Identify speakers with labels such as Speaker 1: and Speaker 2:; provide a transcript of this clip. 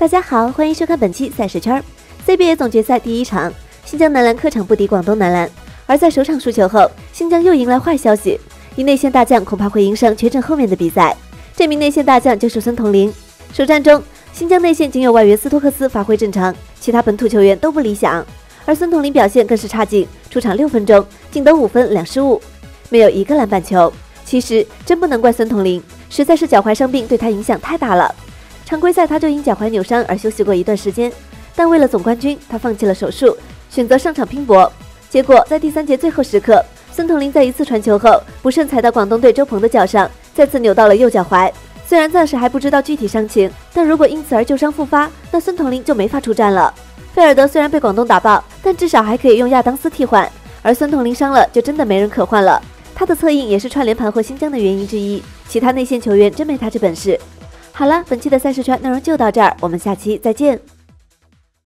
Speaker 1: 大家好，欢迎收看本期赛事圈。CBA 总决赛第一场，新疆男篮客场不敌广东男篮，而在首场输球后，新疆又迎来坏消息，一内线大将恐怕会迎上缺阵后面的比赛。这名内线大将就是孙统林。首战中，新疆内线仅有外援斯托克斯发挥正常，其他本土球员都不理想，而孙统林表现更是差劲，出场6分钟仅得5分2失误，没有一个篮板球。其实真不能怪孙统林，实在是脚踝伤病对他影响太大了。常规赛他就因脚踝扭伤而休息过一段时间，但为了总冠军，他放弃了手术，选择上场拼搏。结果在第3节最后时刻，孙统林在一次传球后不慎踩到广东队周鹏的脚上，再次扭到了右脚踝。虽然暂时还不知道具体伤情，但如果因此而旧伤复发，那孙统林就没法出战了。菲尔德虽然被广东打爆，但至少还可以用亚当斯替换，而孙统林伤了就真的没人可换了。他的策应也是串联盘活新疆的原因之一，其他内线球员真没他这本事。好了，本期的赛事圈内容就到这儿，我们下期再见。